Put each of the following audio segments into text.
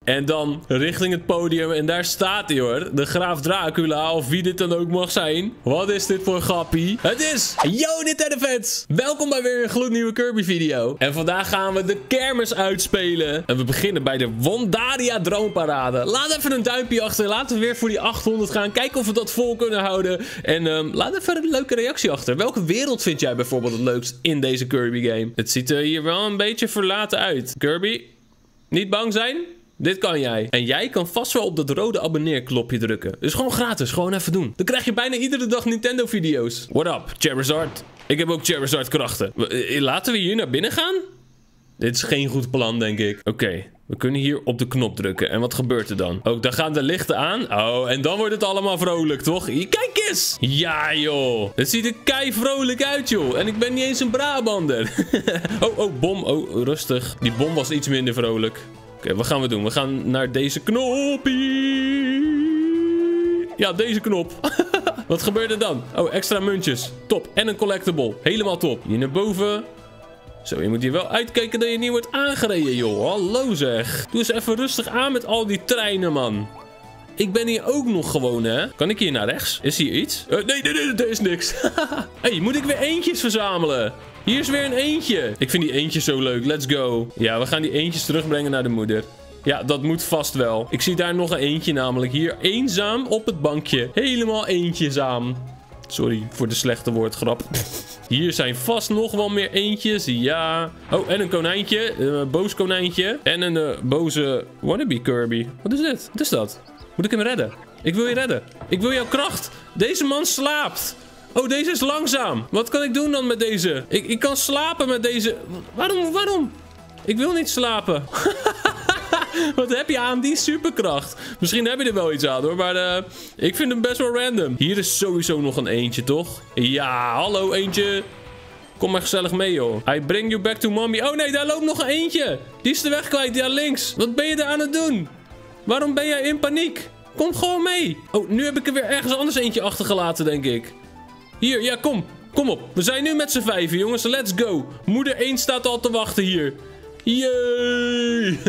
En dan richting het podium. En daar staat hij hoor. De graaf Dracula. Of wie dit dan ook mag zijn. Wat is dit voor grappie? Het is Yo Nintendo fans. Welkom bij weer een gloednieuwe Kirby video. En vandaag gaan we de kermis uitspelen. En we beginnen bij de Wondaria Droomparade. Laat even een duimpje achter. Laten we weer voor die 800 gaan. Kijken of we dat vol kunnen houden. En laat even een leuke reactie achter. Welke wereld vind jij bijvoorbeeld het leukst in deze Kirby game? Het ziet er hier wel een beetje verlaten uit. Kirby, niet bang zijn? Dit kan jij. En jij kan vast wel op dat rode abonneerknopje drukken. Dus gewoon gratis, gewoon even doen. Dan krijg je bijna iedere dag Nintendo video's. What up, Charizard? Ik heb ook Charizard krachten. Laten we hier naar binnen gaan? Dit is geen goed plan, denk ik. Oké, we kunnen hier op de knop drukken. En wat gebeurt er dan? Oh, daar gaan de lichten aan. Oh, en dan wordt het allemaal vrolijk, toch? Kijk eens! Ja, joh. Het ziet er kei vrolijk uit, joh. En ik ben niet eens een Brabander. Oh, bom. Oh, rustig. Die bom was iets minder vrolijk. Oké, wat gaan we doen? We gaan naar deze knoppie. Ja, deze knop. Wat gebeurt er dan? Oh, extra muntjes. Top. En een collectible. Helemaal top. Hier naar boven. Zo, je moet hier wel uitkijken dat je niet wordt aangereden, joh. Hallo zeg. Doe eens even rustig aan met al die treinen, man. Ik ben hier ook nog gewoon, hè. Kan ik hier naar rechts? Is hier iets? Nee, er is niks. Hey, moet ik weer eentjes verzamelen? Hier is weer een eentje. Ik vind die eentjes zo leuk. Let's go. Ja, we gaan die eentjes terugbrengen naar de moeder. Ja, dat moet vast wel. Ik zie daar nog een eentje namelijk. Hier eenzaam op het bankje. Helemaal eentjezaam. Sorry voor de slechte woordgrap. Hier zijn vast nog wel meer eentjes. Ja. Oh, en een konijntje. Een boos konijntje. En een boze wannabe Kirby. Wat is dit? Wat is dat? Moet ik hem redden? Ik wil je redden. Ik wil jouw kracht. Deze man slaapt. Oh, deze is langzaam. Wat kan ik doen dan met deze? Ik kan slapen met deze. Waarom? Ik wil niet slapen. Wat heb je aan die superkracht? Misschien heb je er wel iets aan hoor, maar ik vind hem best wel random. Hier is sowieso nog een eentje, toch? Ja, hallo eentje. Kom maar gezellig mee, joh. I bring you back to mommy. Oh nee, daar loopt nog een eentje. Die is de weg kwijt, ja links. Wat ben je daar aan het doen? Waarom ben jij in paniek? Kom gewoon mee. Oh, nu heb ik er weer ergens anders eentje achtergelaten, denk ik. Hier, ja, kom. Kom op. We zijn nu met z'n vijven, jongens. Let's go. Moeder 1 staat al te wachten hier. Yay!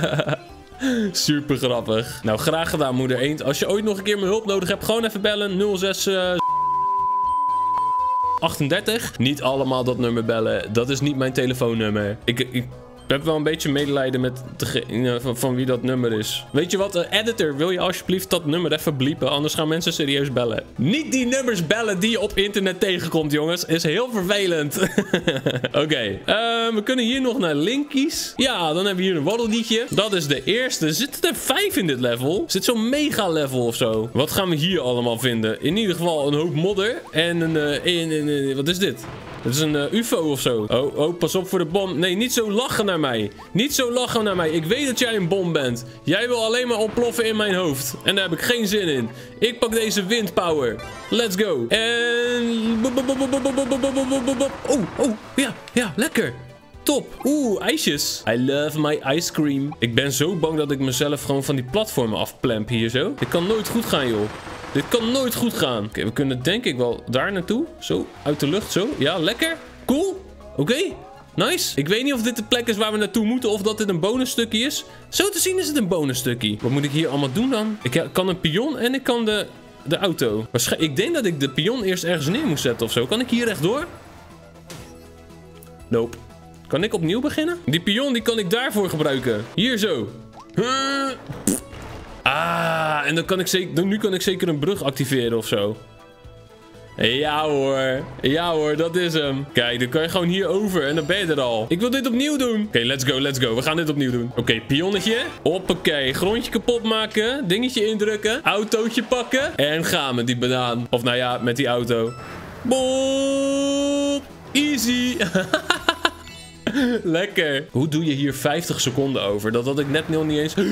Super grappig. Nou, graag gedaan, moeder 1. Als je ooit nog een keer mijn hulp nodig hebt, gewoon even bellen. 06... 38. Niet allemaal dat nummer bellen. Dat is niet mijn telefoonnummer. Ik heb wel een beetje medelijden met van wie dat nummer is. Weet je wat, editor, wil je alsjeblieft dat nummer even bliepen? Anders gaan mensen serieus bellen. Niet die nummers bellen die je op internet tegenkomt, jongens. Is heel vervelend. Oké, we kunnen hier nog naar linkies. Ja, dan hebben we hier een waddeldietje. Dat is de eerste. Zitten er 5 in dit level? Zit zo'n mega level of zo? Wat gaan we hier allemaal vinden? In ieder geval een hoop modder. En een wat is dit? Het is een UFO of zo. Oh, pas op voor de bom. Nee, niet zo lachen naar mij. Niet zo lachen naar mij. Ik weet dat jij een bom bent. Jij wil alleen maar ontploffen in mijn hoofd. En daar heb ik geen zin in. Ik pak deze windpower. Let's go. En... Oh, ja, lekker. Top. Ijsjes. I love my ice cream. Ik ben zo bang dat ik mezelf gewoon van die platformen afplemp hier zo. Dit kan nooit goed gaan, joh. Dit kan nooit goed gaan. Oké, we kunnen denk ik wel daar naartoe. Zo, uit de lucht, zo. Ja, lekker. Cool. Oké, nice. Ik weet niet of dit de plek is waar we naartoe moeten of dat dit een bonusstukje is. Zo te zien is het een bonusstukje. Wat moet ik hier allemaal doen dan? Ik kan een pion en ik kan de auto. Ik denk dat ik de pion eerst ergens neer moet zetten of zo. Kan ik hier rechtdoor? Nope. Kan ik opnieuw beginnen? Die pion die kan ik daarvoor gebruiken. Hier zo. En dan kan ik zeker, nu kan ik zeker een brug activeren of zo. Ja hoor. Ja hoor, dat is hem. Kijk, dan kan je gewoon hier over en dan ben je er al. Ik wil dit opnieuw doen. Oké, let's go, let's go. We gaan dit opnieuw doen. Oké, pionnetje. Hoppakee. Grondje kapot maken. Dingetje indrukken. Autootje pakken. En gaan met die banaan. Of nou ja, met die auto. Boop. Easy. Lekker. Hoe doe je hier 50 seconden over? Dat had ik net nog niet eens...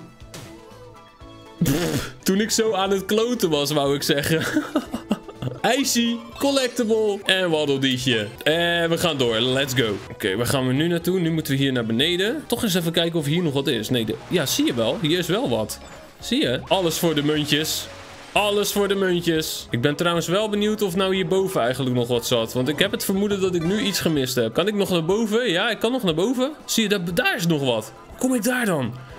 Toen ik zo aan het kloten was, wou ik zeggen. Ijsie, collectible en waddeldietje. En we gaan door. Let's go. Oké, waar gaan we nu naartoe? Nu moeten we hier naar beneden. Toch eens even kijken of hier nog wat is. Nee, ja, zie je wel. Hier is wel wat. Zie je? Alles voor de muntjes. Alles voor de muntjes. Ik ben trouwens wel benieuwd of nou hierboven eigenlijk nog wat zat. Want ik heb het vermoeden dat ik nu iets gemist heb. Kan ik nog naar boven? Ja, ik kan nog naar boven. Zie je, daar is nog wat. Kom ik daar dan?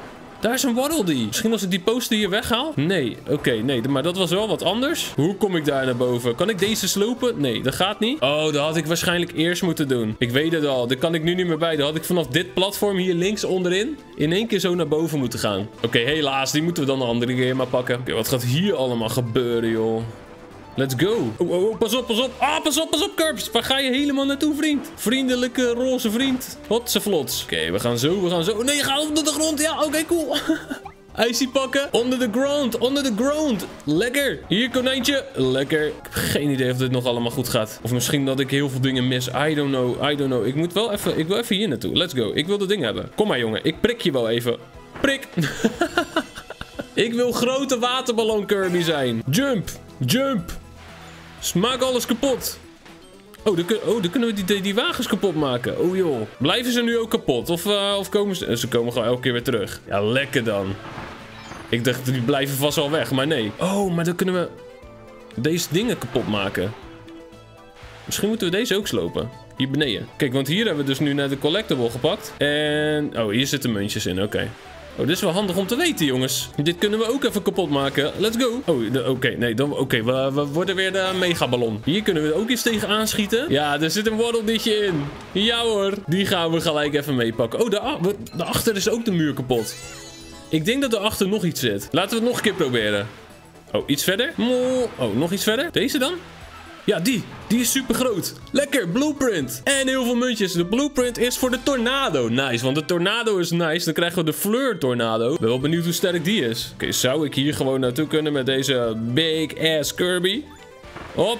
Daar is een Waddle Dee. Misschien als ik die poster hier weghaal? Nee. Oké, nee. Maar dat was wel wat anders. Hoe kom ik daar naar boven? Kan ik deze slopen? Nee, dat gaat niet. Oh, dat had ik waarschijnlijk eerst moeten doen. Ik weet het al. Daar kan ik nu niet meer bij. Dan had ik vanaf dit platform hier links onderin in één keer zo naar boven moeten gaan. Oké, helaas. Die moeten we dan een andere keer maar pakken. Oké, wat gaat hier allemaal gebeuren, joh? Let's go. Oh, pas op, pas op. Ah, pas op, Curbs. Waar ga je helemaal naartoe, vriend? Vriendelijke roze vriend. Hotse vlots. Oké, we gaan zo, Nee, je gaat onder de grond. Ja, oké, cool. Icy pakken. Onder de ground. Lekker. Hier, konijntje. Lekker. Ik heb geen idee of dit nog allemaal goed gaat. Of misschien dat ik heel veel dingen mis. I don't know. Ik wil even hier naartoe. Let's go. Ik wil dat ding hebben. Kom maar, jongen. Ik prik je wel even. Prik. Ik wil grote waterballon Kirby zijn. Jump. Maak alles kapot. Oh, dan kunnen we die wagens kapot maken. Oh joh. Blijven ze nu ook kapot? Of komen ze... Ze komen gewoon elke keer weer terug. Ja, lekker dan. Ik dacht, die blijven vast wel weg, maar nee. Oh, maar dan kunnen we deze dingen kapot maken. Misschien moeten we deze ook slopen. Hier beneden. Kijk, want hier hebben we dus nu net de collectible gepakt. En... Oh, hier zitten muntjes in. Oké. Oh, dit is wel handig om te weten, jongens. Dit kunnen we ook even kapot maken. Let's go. Oh, oké. Nee, dan... Oké, we worden weer de megaballon. Hier kunnen we ook eens tegen aanschieten. Ja, er zit een worteldietje in. Ja hoor. Die gaan we gelijk even meepakken. Oh, daarachter is ook de muur kapot. Ik denk dat erachter nog iets zit. Laten we het nog een keer proberen. Oh, iets verder. Oh, nog iets verder. Deze dan? Ja, die is super groot. Lekker, blueprint. En heel veel muntjes. De blueprint is voor de tornado. Nice, want de tornado is nice. Dan krijgen we de fleur tornado. Ik ben wel benieuwd hoe sterk die is. Oké, zou ik hier gewoon naartoe kunnen met deze big ass Kirby? Hop.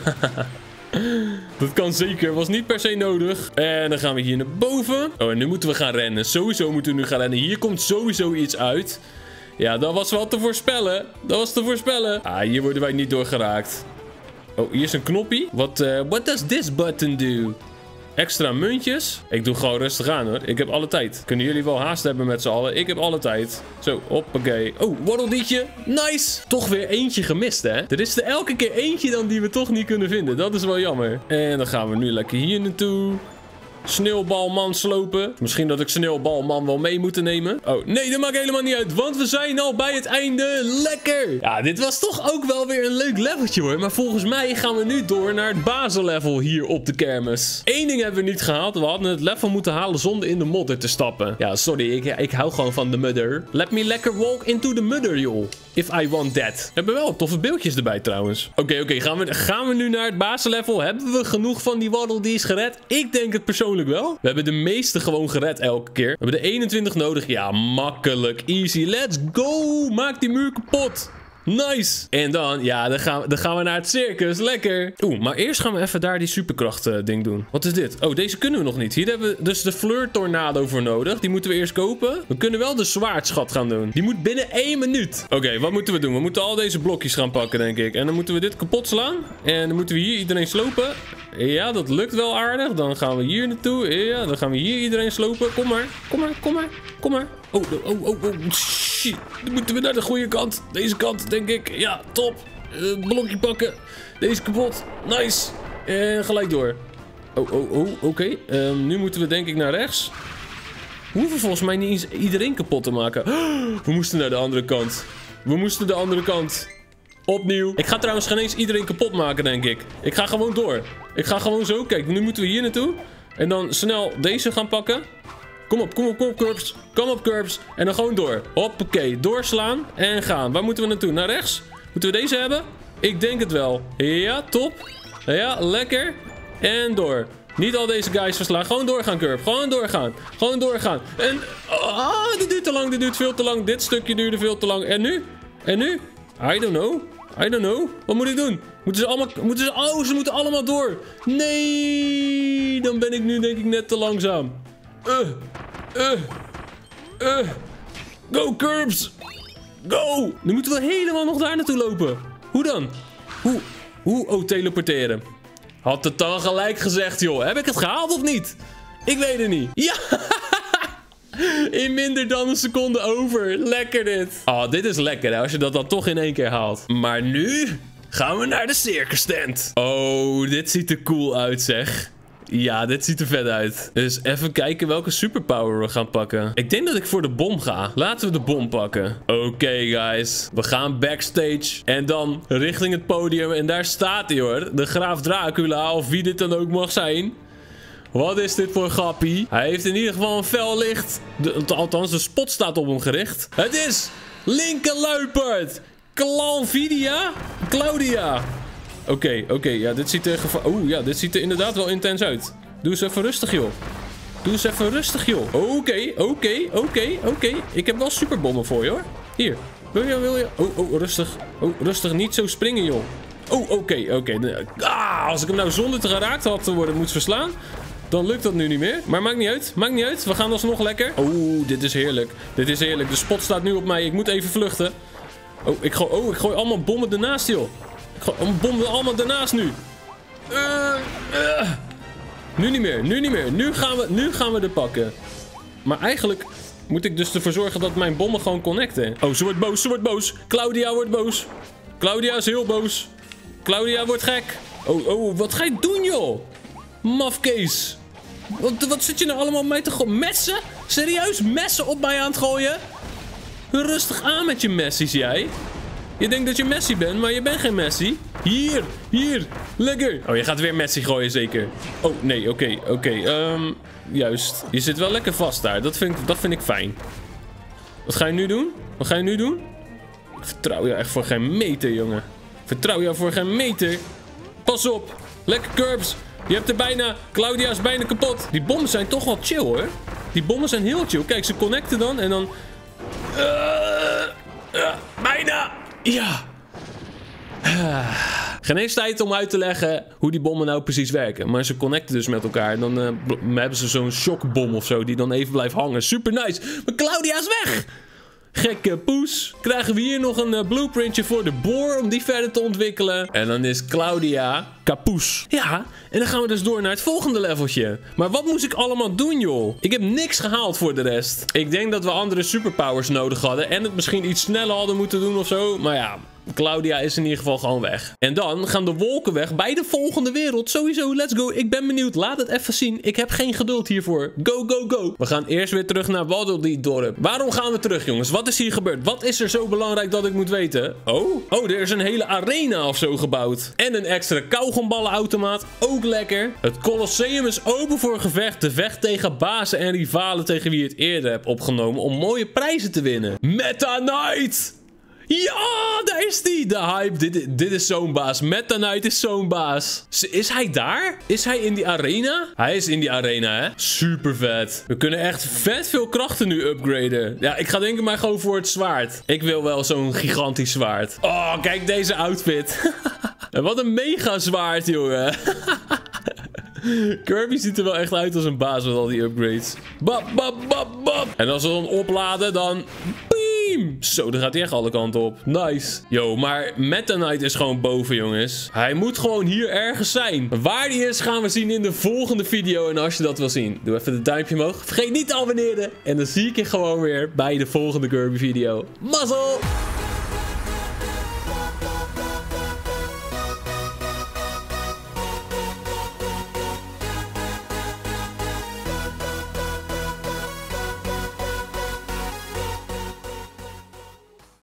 Dat kan zeker. Was niet per se nodig. En dan gaan we hier naar boven. Oh, en nu moeten we gaan rennen. Sowieso moeten we nu gaan rennen. Hier komt sowieso iets uit. Ja, dat was wel te voorspellen. Ah, hier worden wij niet door geraakt. Oh, hier is een knoppie. What does this button do? Extra muntjes. Ik doe gewoon rustig aan, hoor. Ik heb alle tijd. Kunnen jullie wel haast hebben met z'n allen? Ik heb alle tijd. Zo, hoppakee. Oh, worteldietje. Nice. Toch weer eentje gemist, hè? Er is er elke keer eentje dan die we toch niet kunnen vinden. Dat is wel jammer. En dan gaan we nu lekker hier naartoe. Sneeuwbalman slopen. Misschien dat ik Sneeuwbalman wel mee moet nemen. Oh, nee, dat maakt helemaal niet uit. Want we zijn al bij het einde. Lekker. Ja, dit was toch ook wel weer een leuk leveltje, hoor. Maar volgens mij gaan we nu door naar het bazenlevel hier op de kermis. Eén ding hebben we niet gehaald. We hadden het level moeten halen zonder in de modder te stappen. Ja, sorry. Ik hou gewoon van de mudder. Let me lekker walk into the mudder, joh. If I want that. We hebben wel toffe beeldjes erbij, trouwens. Oké. Gaan we nu naar het bazenlevel? Hebben we genoeg van die Waddle Dees gered? Ik denk het persoonlijk wel. We hebben de meeste gewoon gered elke keer. We hebben de 21 nodig. Ja, makkelijk. Easy. Let's go. Maak die muur kapot. Nice. En dan, ja, dan gaan we naar het circus. Lekker. Oeh, maar eerst gaan we even daar die superkracht ding doen. Wat is dit? Oh, deze kunnen we nog niet. Hier hebben we dus de fleur tornado voor nodig. Die moeten we eerst kopen. We kunnen wel de zwaardschat gaan doen. Die moet binnen 1 minuut. Oké, wat moeten we doen? We moeten al deze blokjes gaan pakken, denk ik. En dan moeten we dit kapot slaan. En dan moeten we hier iedereen slopen. Ja, dat lukt wel aardig. Dan gaan we hier naartoe. Ja, dan gaan we hier iedereen slopen. Kom maar. Oh, shit. Dan moeten we naar de goede kant. Deze kant, denk ik. Ja, top. Blokje pakken. Deze kapot. Nice. En gelijk door. Oké. Nu moeten we denk ik naar rechts. We hoeven volgens mij niet eens iedereen kapot te maken. We moesten naar de andere kant. Opnieuw. Ik ga trouwens geen eens iedereen kapot maken, denk ik. Ik ga gewoon door. Ik ga gewoon zo. Kijk, nu moeten we hier naartoe. En dan snel deze gaan pakken. Kom op, Curbs. Kom op, Curbs. En dan gewoon door. Hoppakee. Doorslaan en gaan. Waar moeten we naartoe? Naar rechts? Moeten we deze hebben? Ik denk het wel. Ja, top. Ja, lekker. En door. Niet al deze guys verslaan. Gewoon doorgaan, Curb. Gewoon doorgaan. En... dit duurt te lang. Dit duurt veel te lang. Dit stukje duurde veel te lang. En nu? I don't know. Wat moet ik doen? Ze moeten allemaal door. Nee. Dan ben ik nu denk ik net te langzaam. Go, Curbs. Go. Nu moeten we helemaal nog daar naartoe lopen. Hoe dan? Hoe? Oh, teleporteren. Had het dan gelijk gezegd, joh. Heb ik het gehaald of niet? Ik weet het niet. Ja. In minder dan een seconde over. Lekker dit. Oh, dit is lekker hè, als je dat dan toch in 1 keer haalt. Maar nu gaan we naar de circus tent. Oh, dit ziet er cool uit zeg. Ja, dit ziet er vet uit. Dus even kijken welke superpower we gaan pakken. Ik denk dat ik voor de bom ga. Laten we de bom pakken. Oké, guys. We gaan backstage. En dan richting het podium. En daar staat hij, hoor. De graaf Dracula, of wie dit dan ook mag zijn. Wat is dit voor grappie? Hij heeft in ieder geval een fel licht. Althans, de spot staat op hem gericht. Het is Linke Luipert. Claudia. Oké. Ja, dit ziet er oeh, ja, dit ziet er inderdaad wel intens uit. Doe eens even rustig, joh. Oké. Ik heb wel superbommen voor je, hoor. Hier. Wil je? Rustig. Rustig. Niet zo springen, joh. Oké. Als ik hem nou zonder te geraakt had te worden moet verslaan, dan lukt dat nu niet meer. Maar maakt niet uit. We gaan alsnog lekker. Dit is heerlijk. De spot staat nu op mij. Ik moet even vluchten. Ik gooi allemaal bommen ernaast, joh. Ik gooi bommen allemaal ernaast nu. Nu niet meer. Nu gaan we er pakken. Maar eigenlijk moet ik dus ervoor zorgen dat mijn bommen gewoon connecten. Oh, ze wordt boos. Claudia wordt boos. Claudia is heel boos. Claudia wordt gek. Oh, wat ga je doen, joh? Mafkees. Wat zit je nou allemaal op mij te gooien? Messen? Serieus? Messen op mij aan het gooien? Rustig aan met je messies, jij. Je denkt dat je Messi bent, maar je bent geen Messi. Hier. Lekker. Oh, je gaat weer Messi gooien, zeker. Oh, nee, oké. Juist. Je zit wel lekker vast daar. Dat vind ik fijn. Wat ga je nu doen? Ik vertrouw jou echt voor geen meter, jongen. Pas op. Lekker curbs. Je hebt er bijna. Claudia is bijna kapot. Die bommen zijn toch wel chill, hoor. Die bommen zijn heel chill. Kijk, ze connecten dan en dan... bijna. Ja. Geen eens tijd om uit te leggen hoe die bommen nou precies werken. Maar ze connecten dus met elkaar. En dan hebben ze zo'n shockbom of zo die dan even blijft hangen. Super nice. Maar Claudia is weg. Gekke poes. Krijgen we hier nog een blueprintje voor de boor om die verder te ontwikkelen. En dan is Claudia kapoes. Ja, en dan gaan we dus door naar het volgende leveltje. Maar wat moest ik allemaal doen, joh? Ik heb niks gehaald voor de rest. Ik denk dat we andere superpowers nodig hadden. En het misschien iets sneller hadden moeten doen of zo. Maar ja, Claudia is in ieder geval gewoon weg. En dan gaan de wolken weg bij de volgende wereld. Sowieso, let's go. Ik ben benieuwd. Laat het even zien. Ik heb geen geduld hiervoor. Go. We gaan eerst weer terug naar Waddle-Dee-dorp. Waarom gaan we terug, jongens? Wat is hier gebeurd? Wat is er zo belangrijk dat ik moet weten? Oh, er is een hele arena of zo gebouwd. En een extra kauwgomballenautomaat. Ook lekker. Het Colosseum is open voor gevecht. De vecht tegen bazen en rivalen tegen wie je het eerder hebt opgenomen om mooie prijzen te winnen. Meta Knight! Ja, daar is die. De hype. Dit is zo'n baas. Meta Knight is zo'n baas. Is hij daar? Is hij in die arena? Hij is in die arena, hè? Super vet. We kunnen echt vet veel krachten nu upgraden. Ja, ik ga denk ik maar gewoon voor het zwaard. Ik wil wel zo'n gigantisch zwaard. Oh, kijk deze outfit. Wat een mega zwaard, jongen. Kirby ziet er wel echt uit als een baas met al die upgrades. Bap. En als we dan opladen, dan... Zo, dan gaat hij echt alle kanten op. Nice. Yo, maar Meta Knight is gewoon boven, jongens. Hij moet gewoon hier ergens zijn. Waar die is, gaan we zien in de volgende video. En als je dat wil zien, doe even het duimpje omhoog. Vergeet niet te abonneren. En dan zie ik je gewoon weer bij de volgende Kirby video. Mazzel!